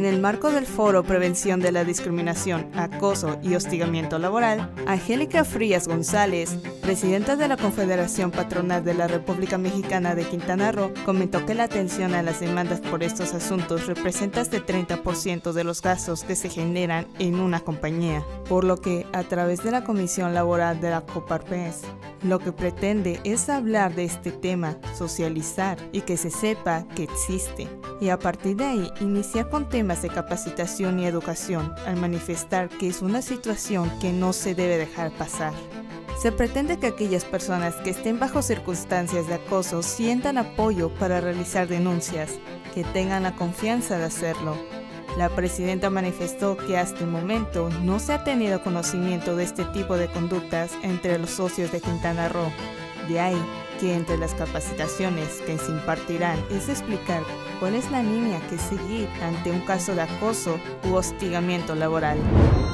En el marco del Foro Prevención de la Discriminación, Acoso y Hostigamiento Laboral, Angélica Frías González, presidenta de la Confederación Patronal de la República Mexicana de Quintana Roo, comentó que la atención a las demandas por estos asuntos representa hasta el 30% de los gastos que se generan en una compañía, por lo que, a través de la Comisión Laboral de la Coparmex, lo que pretende es hablar de este tema, socializar y que se sepa que existe, y a partir de ahí iniciar con temas de capacitación y educación, al manifestar que es una situación que no se debe dejar pasar. Se pretende que aquellas personas que estén bajo circunstancias de acoso sientan apoyo para realizar denuncias, que tengan la confianza de hacerlo. La presidenta manifestó que hasta el momento no se ha tenido conocimiento de este tipo de conductas entre los socios de Quintana Roo. De ahí que entre las capacitaciones que se impartirán es explicar cuál es la línea que seguir ante un caso de acoso u hostigamiento laboral.